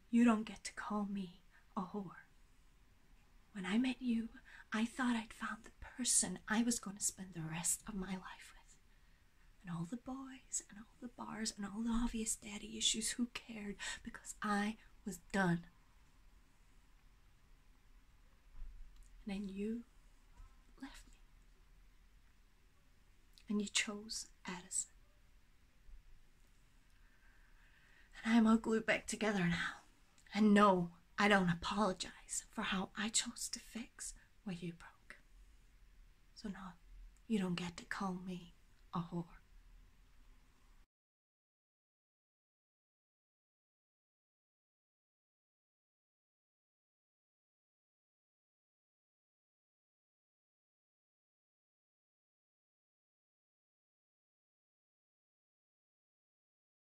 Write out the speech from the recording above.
you don't get to call me a whore. When I met you, I thought I'd found the person I was going to spend the rest of my life with. And all the boys and all the bars and all the obvious daddy issues, who cared? Because I was done. And then you left me. And you chose Addison. And I'm all glued back together now. And no, I don't apologize for how I chose to fix what you broke. So no, you don't get to call me a whore.